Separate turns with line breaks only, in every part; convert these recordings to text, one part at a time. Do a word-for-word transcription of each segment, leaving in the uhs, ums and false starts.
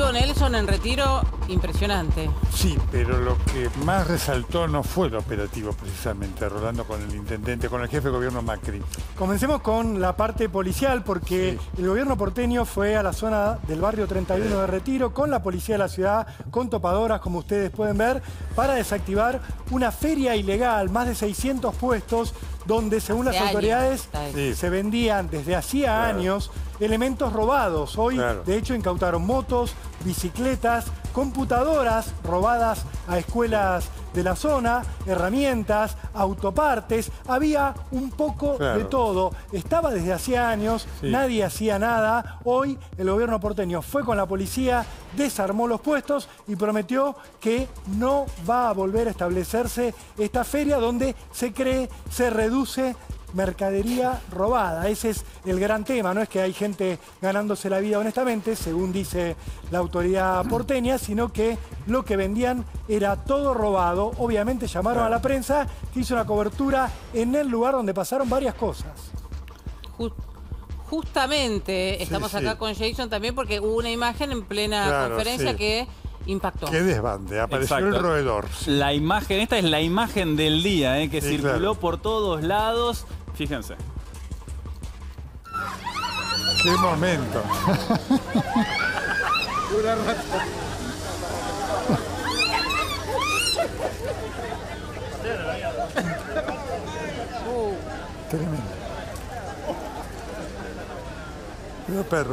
operativo Nelson en Retiro, impresionante.
Sí, pero lo que más resaltó no fue el operativo precisamente, Rolando, con el intendente, con el jefe de gobierno Macri.
Comencemos con la parte policial, porque sí. el gobierno porteño fue a la zona del barrio treinta y uno sí. de Retiro con la policía de la ciudad, con topadoras, como ustedes pueden ver, para desactivar una feria ilegal, más de seiscientos puestos, donde según las autoridades sí. se vendían desde hacía claro. años elementos robados. Hoy, claro. de hecho, incautaron motos, bicicletas, computadoras robadas a escuelas de la zona, herramientas, autopartes. Había un poco claro. de todo. Estaba desde hacía años, sí. nadie hacía nada. Hoy el gobierno porteño fue con la policía, desarmó los puestos y prometió que no va a volver a establecerse esta feria donde se cree, se reduce mercadería robada. Ese es el gran tema. No es que hay gente ganándose la vida honestamente, según dice la autoridad porteña, sino que lo que vendían era todo robado. Obviamente llamaron a la prensa, que hizo una cobertura en el lugar donde pasaron varias cosas.
Just, justamente
sí,
estamos
sí.
acá con Jason también porque hubo una imagen en plena claro, conferencia sí. que impactó.
Qué desbande, apareció Exacto. el roedor. Sí.
La imagen, esta es la imagen del día, eh, que sí, circuló claro. por todos lados. Fíjense.
¡Qué momento! Una rata. Uh. Tremendo. Pero perro.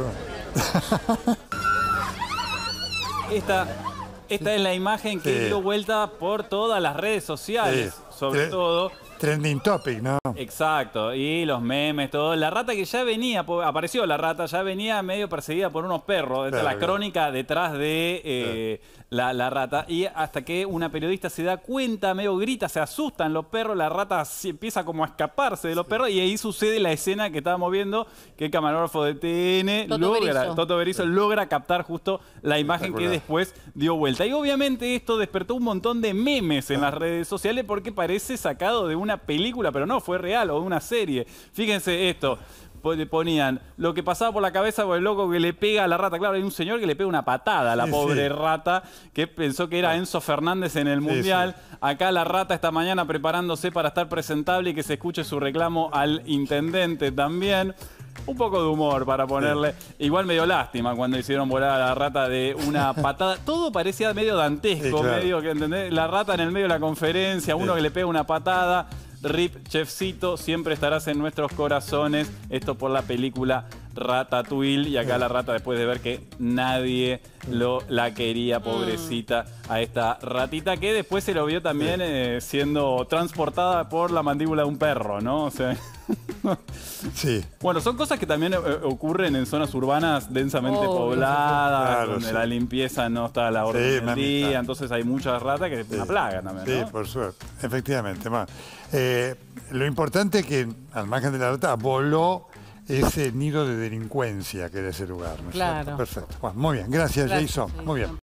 Esta, esta sí. es la imagen que sí. dio vuelta por todas las redes sociales, sí. sobre sí. todo.
Trending topic, ¿no?
Exacto, y los memes, todo. La rata que ya venía, apareció la rata, ya venía medio perseguida por unos perros. Esta claro, es la crónica detrás de eh, claro. la, la rata. Y hasta que una periodista se da cuenta, medio grita, se asustan los perros, la rata empieza como a escaparse de los sí. perros y ahí sucede la escena que estábamos viendo, que el camarógrafo de T N, Toto logra, Berizo, Toto Berizo sí. logra captar justo la imagen que después dio vuelta. Y obviamente esto despertó un montón de memes en las redes sociales porque parece sacado de una una película, pero no, fue real, o una serie. Fíjense esto, ponían lo que pasaba por la cabeza por el loco que le pega a la rata. Claro, hay un señor que le pega una patada a la sí, pobre sí. rata, que pensó que era Enzo Fernández en el Mundial. Sí, sí. Acá la rata esta mañana preparándose para estar presentable y que se escuche su reclamo al intendente también. Un poco de humor para ponerle. Sí. Igual medio lástima cuando hicieron volar a la rata de una patada. Todo parecía medio dantesco, sí, claro. medio que, ¿entendés? La rata en el medio de la conferencia, sí. uno que le pega una patada. Rip, chefcito, siempre estarás en nuestros corazones. Esto por la película Ratatouille. Y acá sí. la rata, después de ver que nadie lo, la quería, pobrecita, a esta ratita, que después se lo vio también sí. eh, siendo transportada por la mandíbula de un perro, ¿no? O sea...
Sí.
Bueno, son cosas que también eh, ocurren en zonas urbanas densamente oh, pobladas, claro, donde sí. la limpieza no está a la orden sí, del día, está. Entonces hay muchas ratas que es sí. una plaga también,
Sí,
¿no?
por suerte, efectivamente. Eh, lo importante es que, al margen de la rata, voló ese nido de delincuencia que era ese lugar, ¿no es
claro.
cierto? Perfecto. Bueno, muy bien, gracias, gracias Jason. Jason. Muy bien.